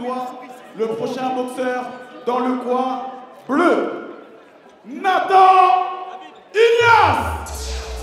doigt le prochain boxeur dans le coin bleu. Nathan Ignace.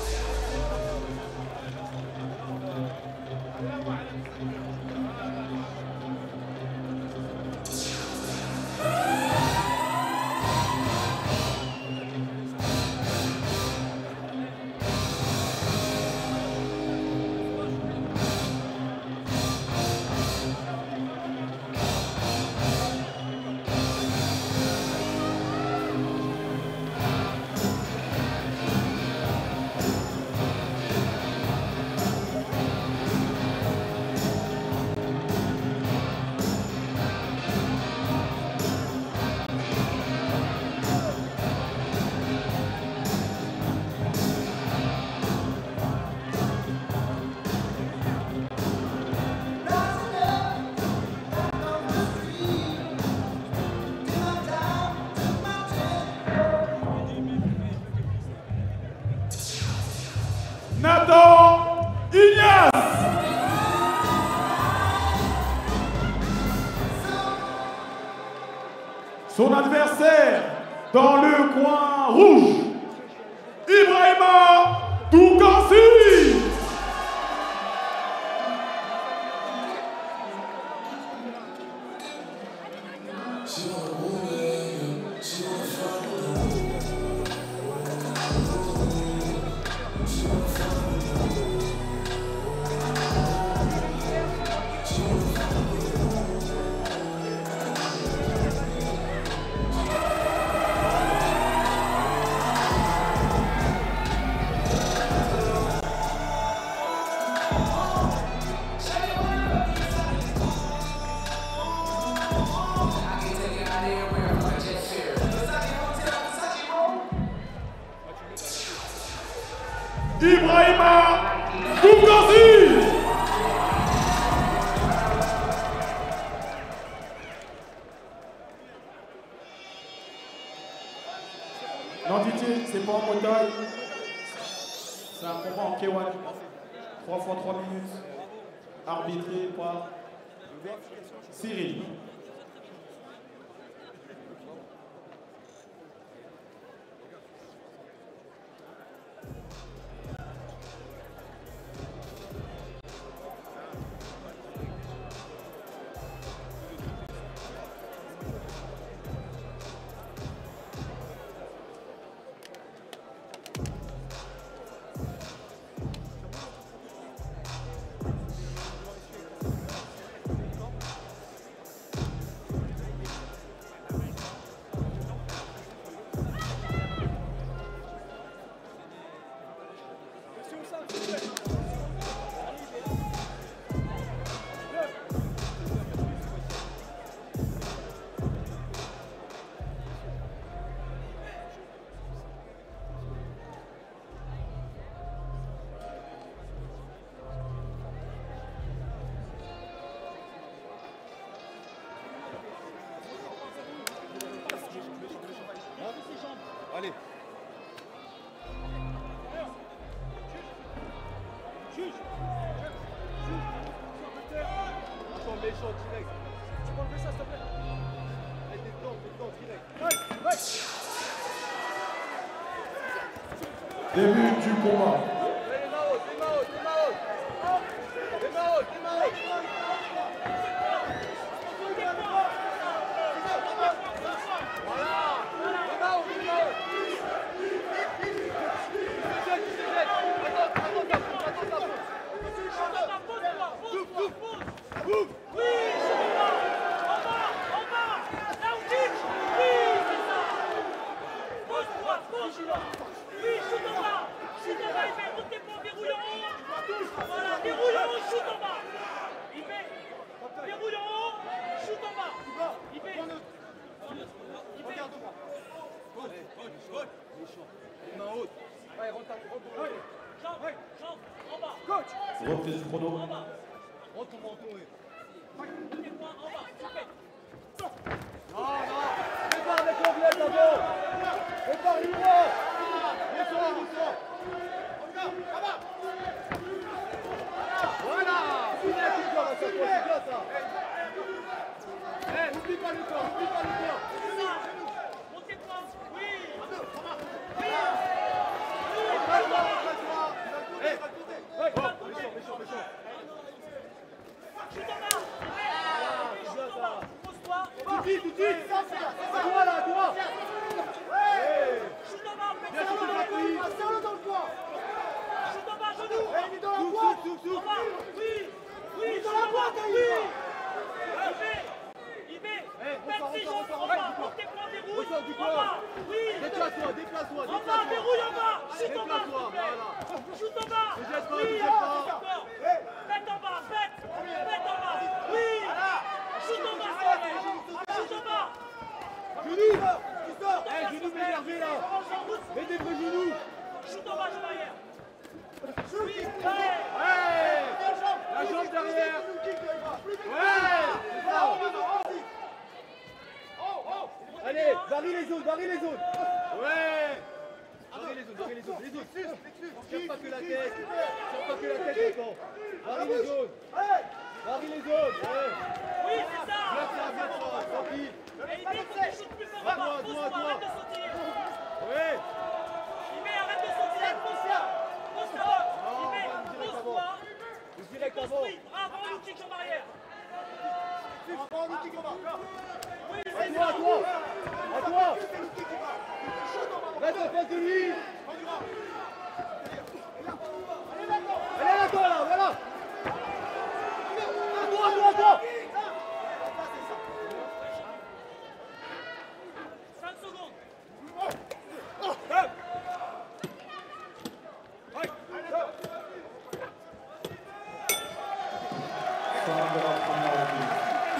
Nathan Ignace. Son adversaire dans le coin rouge, Ibrahima Toukansi. Ibrahima Toukansi. Non, Didier, c'est pas en Bretagne. C'est un combat en K1. 3 fois 3 minutes. Arbitré par Cyril. Allez. Juge. Attends, méchant direct. Tu peux enlever ça, s'il te plaît. Allez, t'es dedans, direct. Début du combat. Reprise du chrono. Rentre ton menton. Non, prépare avec l'anglais d'abord. Prépare l'univers. Descends. Voilà. C'est bien ça. N'oublie pas le corps, n'oublie pas le corps. Montez-toi. Oui. Méchant. Chute en bas. Chute en bas. Pose-toi. Tout de suite. Toi là, toi. Chute en bas. Bien sûr, Serre-le dans le coin. Chute en bas, genou. Il est dans la boîte. En bas. Oui. Il est dans la boîte, Oui. Il met. Même si j'en prends pas. Portez-moi des roues. Ressort du En corps. bas. Oui. Déplace-toi. En bas, verrouille en bas. Chute en bas, s'il Déplace-toi, te plaît. voilà. Chute en bas. Ne jette pas, Oui, ne jette pas. d'accord. Pète en bas, pète en bas. Oui. Chute en bas, s'il te plaît. Chute en bas. Genou. Genou énervé là. Mets des vrais genoux. Chute en bas, je barrière. Oui. La jambe derrière. Ouais, c'est ça. Allez, varie les zones. Ouais. Varie les zones. Les zones. Tire pas que la tête. Attends. Varie les zones. Ouais. Oui, c'est ça. Viens, tranquille. Et il dit faut que tu chutes plus fort en bas. Pose-toi, arrête de sauter. Ouais. Il met, arrête de sauter. Pose-toi. Pose-toi. Il met, pose-toi. Direct avant. Construis. Avant le kick en barrière. Oui, À c'est toi. ça. Reste en face de lui. Allez, à toi là, voilà. À toi. 5 secondes. Fin de la première reprise.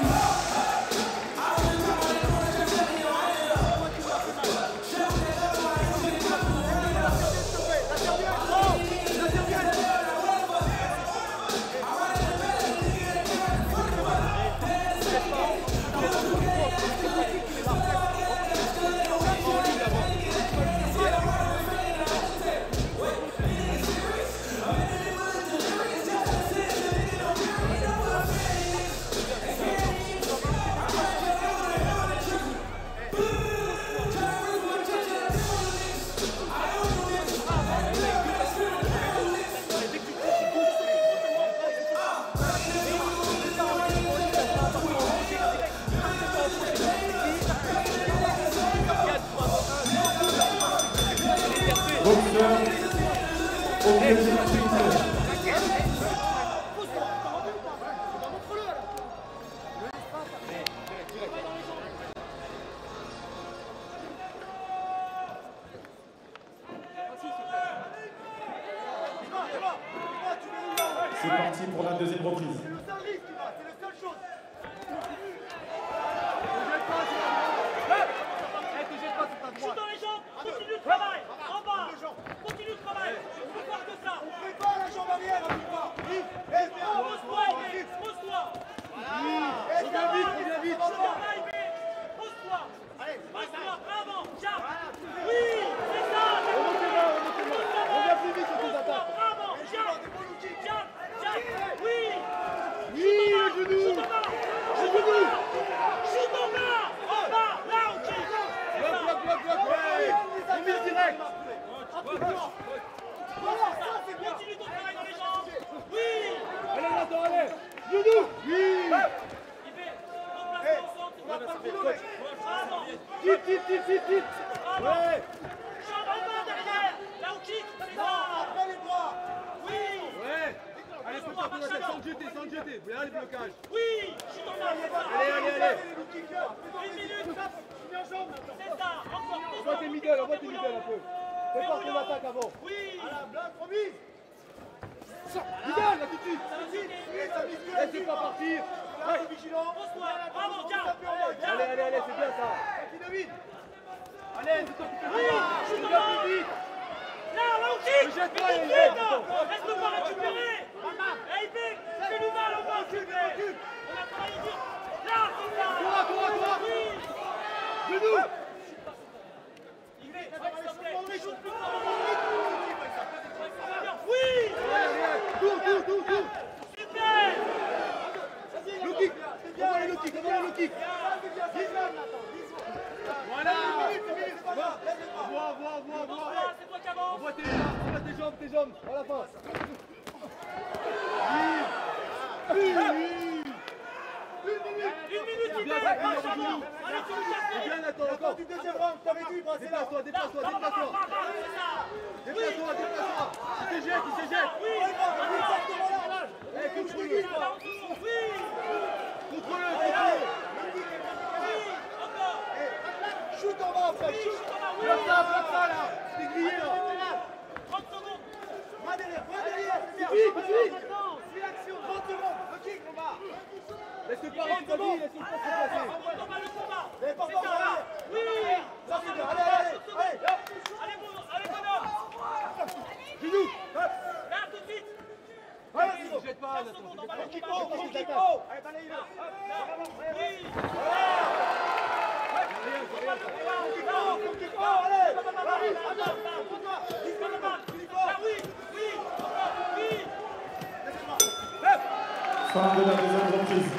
Boxeur, objectif. C'est parti pour la deuxième reprise. Chute dans les jambes. Continue le travail. En bas. Continue le travail. Plus fort que ça. Pose-toi, Aimé. Pose-toi. Reviens vite. Pose-toi. Pose-toi. Avant. Jab. Oui. C'est ça. Reviens plus vite sur tes attaques. Avant. Jab. Oui. Oui, le genou. Chute en bas. Chute en bas. En bas. Là, ok. Bloc. Ouais. Remise direct. Continue ton travail dans les jambes. Oui. Allez, Nathan, allez. Genou. Oui. Il fait replacement au centre. Avant. Tite. Ouais. Jambe en bas derrière. Là où kick. C'est ça. Oui. Ouais. Allez, faut pas plus sans jeter. Bien les blocages. Oui. Chute en bas. C'est ça. Allez. 1 minute. C'est ça. Encore. Envoie tes middle un peu. Fais pas ton attaque avant. Oui. Middle, là tout de suite. Laissez pas partir. Pose-toi. Avant. Jab. Allez, c'est bien ça. Allez, c'est toi qui fais bien. Chute en Reviens bas. plus vite. Là où kick. Ne jette pas, Mais tout de il suite. est. Reste pas récupérer. Et il fait. Fais-lui mal au bas, s'il te plaît. On a travaillé dur. Là, c'est ça. Toi. Oui. Genou. Il met. S'il te plaît. Il joue plus fort. Oui. Allez, tout. Super. Le kick. Avant le kick. C'est toi qui avance. Envoie tes jambes, à la fin. Une minute, il est. Marchand. Allez, tu le casses. Bien, Nathan, encore. Du deuxième round, t'avais dit, brasser là. Déplace-toi. C'est ça. Déplace-toi. Il se jette. Oui. Eh, contrôle-le. Oui. Contrôle-le. Encore. Shoot en bas après, shoot. Bloque ça, là. T'es grillé, là. 30 secondes. Va derrière, c'est bien. Vite. Suis l'action, 30 secondes. Le kick, on va. Laisse-le pas, laisse-le pas se passer. On combat le combat. Mais pas C'est fort, ça. allez. Oui. Ça c'est bien, allez. Allez, bonhomme. Genou. Là, tout de suite. Allez, ne jette pas, 15 Nathan. secondes, on va Jette le pas. combat. Allez, balayez-le. Oui. Fin de la deuxième reprise.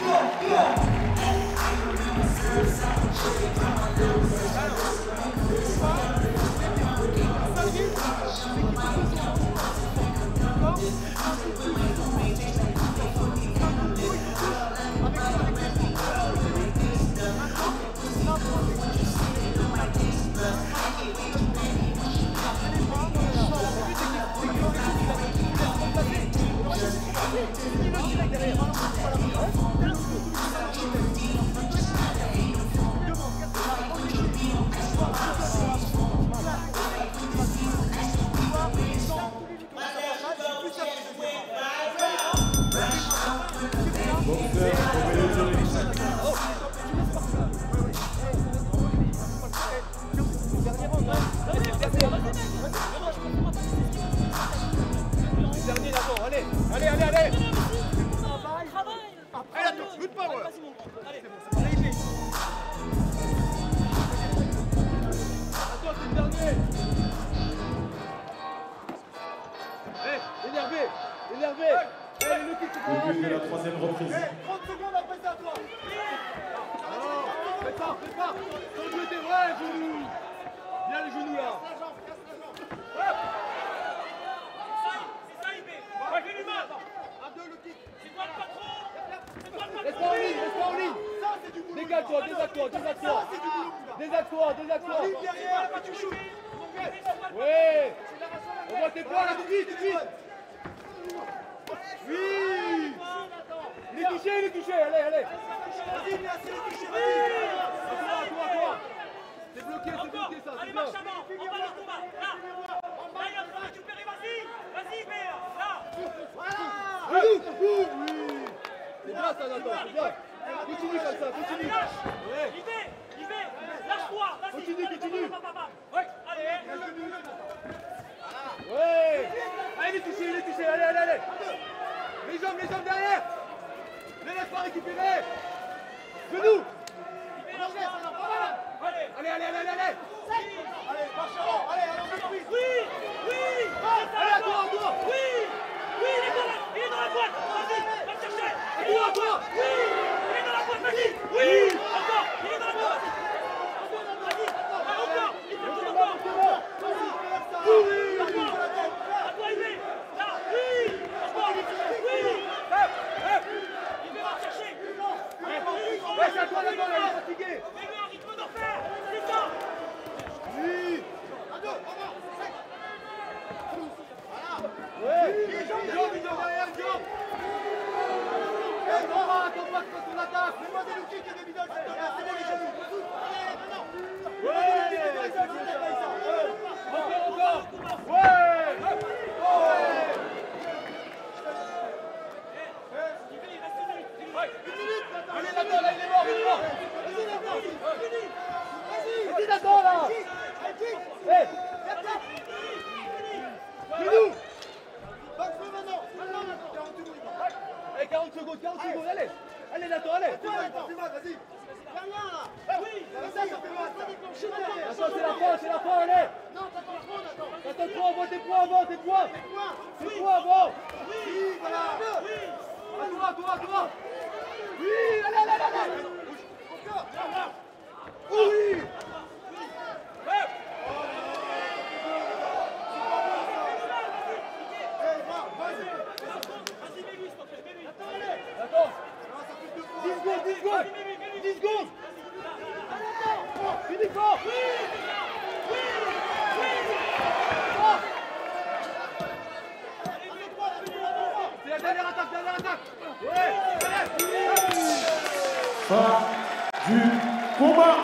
Début de la troisième reprise. 30 secondes après ça, toi. Fais pas. Sans jeter, ouais, genou. Bien les genoux, là. C'est ça, Ibé. Fais du mal. À deux, le kick. C'est toi le patron. Reste en ligne. Ça, c'est du boulot. Décale-toi. Ça, c'est du boulot. Désacte-toi. Ligne derrière, pas tu shoots. Ouais. On voit tes points, là, tout de suite. Oui. Il est touché. Allez. Vas-y, viens, c'est le toucher, vas-y. Toi. C'est bloqué, ça. Allez, C'est marche bien. avant. On va le combat. Là, il faut récupérer. Vas-y, Ibé. Là. Oui. C'est bien, ça, Nathan. C'est bien. Continue comme ça. Lâche. Ouais. Ibé. Lâche-toi. Vas-y. Continue. Ouais. Allez. Ouais. Allez, il est touché. Allez. Les jambes derrière. Ne laisse pas récupérer. Genou. Allez. Allez. Allez, marche avant. Allez, on fait prise. Oui. Allez, à toi. Oui, il est dans la boîte. Vas-y, va le chercher. Il est dans la boîte. Oui, il est dans la boîte. Vas-y. Oui, encore. Il est dans la boîte. Vas-y, encore. Il fait tout encore. À toi, Ibé. Là, oui. Encore. Oui. Ibé va le chercher. Ouais, c'est à toi, Nathan, là, il est fatigué. Mets-le un rythme d'enfer. C'est ça. Oui. Ouais. Les jambes derrière, les jambes. Attends pas que ton attaque. Fais-moi des low kicks et des middle, s'il te plaît. C'est bon, les genoux. Encore. Ouais. Ibé, il reste une minute. Allez, Nathan, là, il est mort. Vas-y, Nathan, là. Hey. Genou. Allez, 40 secondes, allez Nathan, allez. Vas-y. Oui. Ça fait mal. Attends, c'est la fin, allez. Non, t'attends trop, Nathan. Attends, tes points avant. Oui, voilà. À toi. Oui, allez. Encore. Oui. Uniquement. C'est la dernière attaque, Ouais. Fin du combat.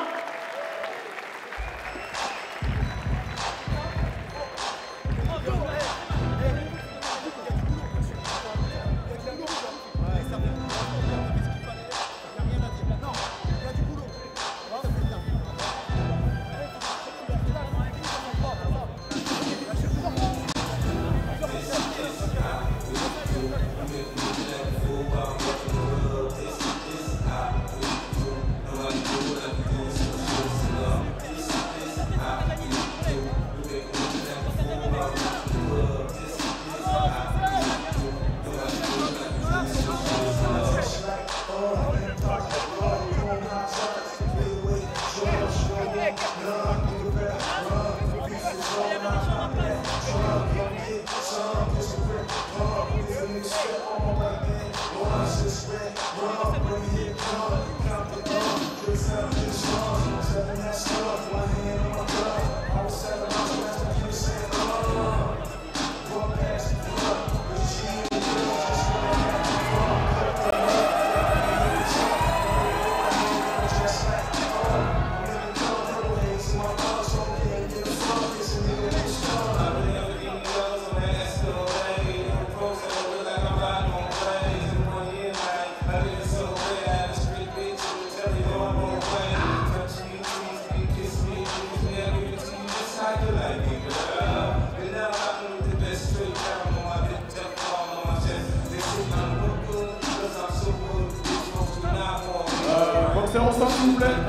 Boxeur au centre, s'il vous plaît.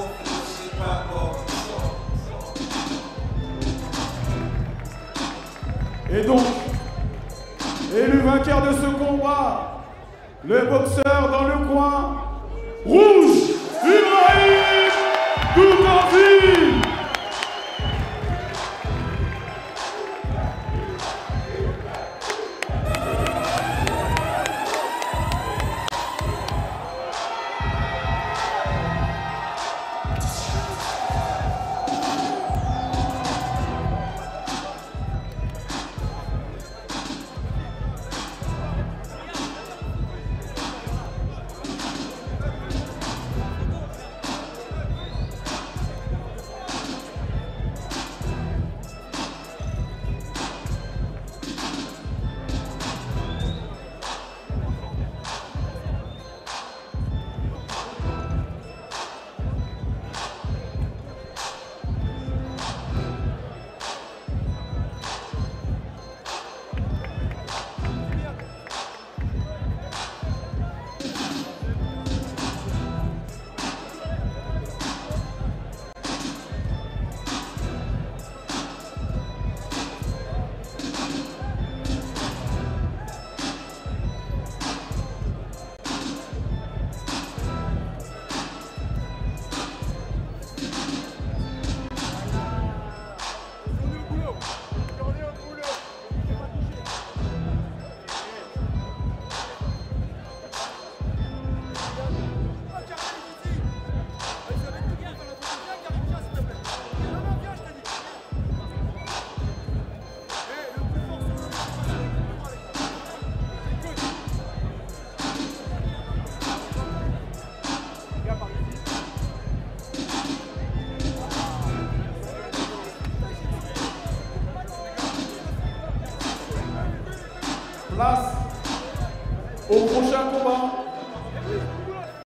Et donc, élu vainqueur de ce combat, le boxeur dans le coin, rouge, Ibrahim Doukanzi. Place au prochain combat.